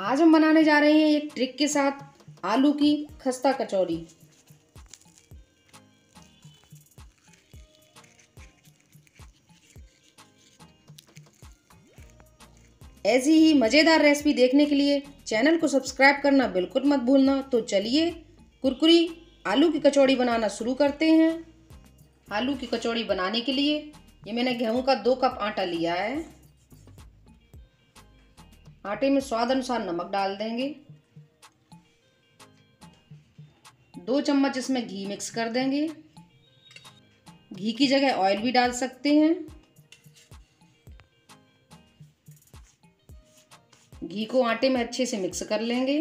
आज हम बनाने जा रहे हैं एक ट्रिक के साथ आलू की खस्ता कचौरी। ऐसी ही मज़ेदार रेसिपी देखने के लिए चैनल को सब्सक्राइब करना बिल्कुल मत भूलना। तो चलिए कुरकुरी आलू की कचौड़ी बनाना शुरू करते हैं। आलू की कचौड़ी बनाने के लिए ये मैंने गेहूं का 2 कप आटा लिया है। आटे में स्वाद अनुसार नमक डाल देंगे। 2 चम्मच इसमें घी मिक्स कर देंगे। घी की जगह ऑयल भी डाल सकते हैं। घी को आटे में अच्छे से मिक्स कर लेंगे।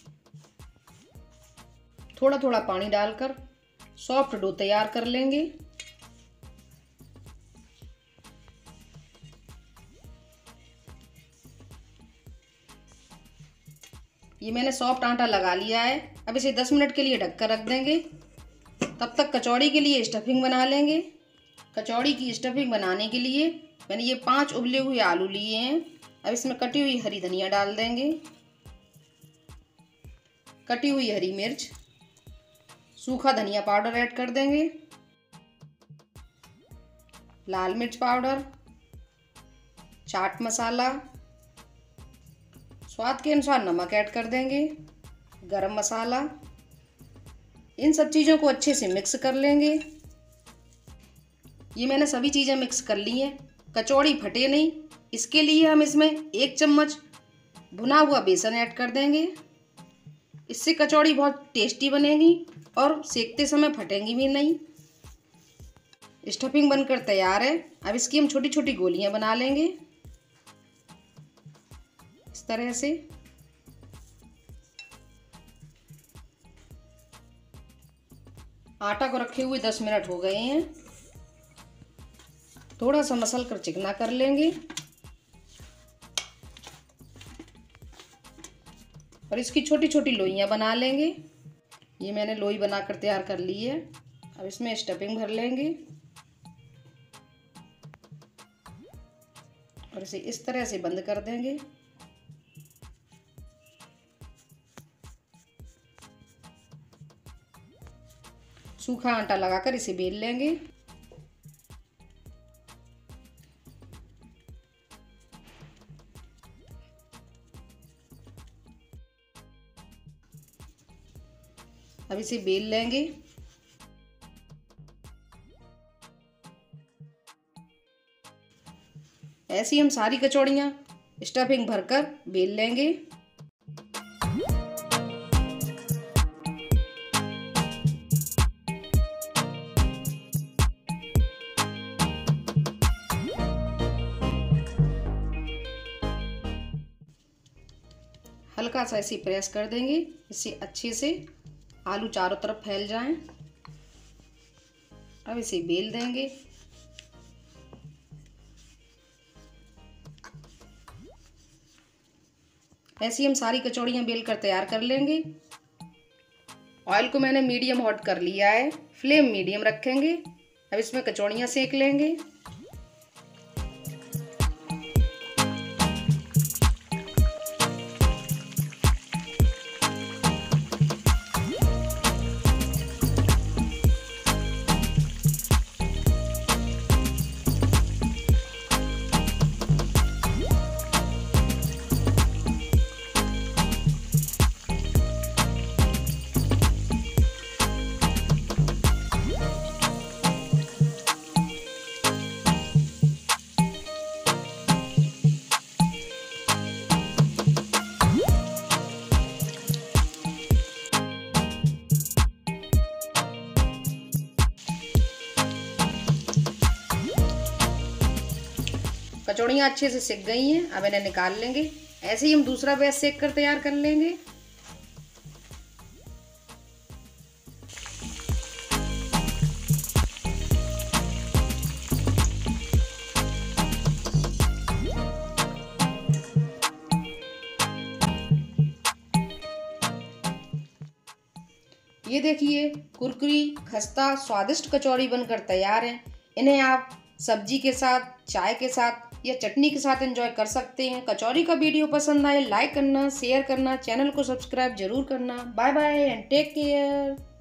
थोड़ा थोड़ा पानी डालकर सॉफ्ट डो तैयार कर लेंगे। ये मैंने सॉफ्ट आटा लगा लिया है। अब इसे 10 मिनट के लिए ढककर रख देंगे। तब तक कचौड़ी के लिए स्टफिंग बना लेंगे। कचौड़ी की स्टफिंग बनाने के लिए मैंने ये 5 उबले हुए आलू लिए हैं। अब इसमें कटी हुई हरी धनिया डाल देंगे, कटी हुई हरी मिर्च, सूखा धनिया पाउडर ऐड कर देंगे, लाल मिर्च पाउडर, चाट मसाला, स्वाद के अनुसार नमक ऐड कर देंगे, गरम मसाला। इन सब चीज़ों को अच्छे से मिक्स कर लेंगे। ये मैंने सभी चीज़ें मिक्स कर ली हैं। कचौड़ी फटे नहीं, इसके लिए हम इसमें 1 चम्मच भुना हुआ बेसन ऐड कर देंगे। इससे कचौड़ी बहुत टेस्टी बनेगी और सेकते समय फटेंगी भी नहीं। स्टफिंग बनकर तैयार है। अब इसकी हम छोटी छोटी गोलियां बना लेंगे इस तरह से। आटा को रखे हुए 10 मिनट हो गए हैं। थोड़ा सा मसल कर चिकना कर लेंगे और इसकी छोटी छोटी लोइयां बना लेंगे। ये मैंने लोई बनाकर तैयार कर ली है। अब इसमें स्टफिंग भर लेंगे और इसे इस तरह से बंद कर देंगे। सूखा आटा लगाकर इसे बेल लेंगे। अब इसे बेल लेंगे। ऐसी हम सारी कचौड़ियाँ स्टफिंग भरकर बेल लेंगे। हल्का सा ऐसे प्रेस कर देंगे, इससे अच्छे से आलू चारों तरफ फैल जाएं। अब इसे बेल देंगे। ऐसी हम सारी कचौड़ियाँ बेल कर तैयार कर लेंगे। ऑयल को मैंने मीडियम हॉट कर लिया है। फ्लेम मीडियम रखेंगे। अब इसमें कचौड़ियाँ सेक लेंगे। कचौड़ियाँ अच्छे से सिक गई हैं। अब इन्हें निकाल लेंगे। ऐसे ही हम दूसरा बैच सेक कर तैयार कर लेंगे। ये देखिए कुरकुरी खस्ता स्वादिष्ट कचौड़ी बनकर तैयार है। इन्हें आप सब्जी के साथ, चाय के साथ या चटनी के साथ एंजॉय कर सकते हैं। कचौरी का वीडियो पसंद आए लाइक करना, शेयर करना, चैनल को सब्सक्राइब जरूर करना। Bye bye and take care.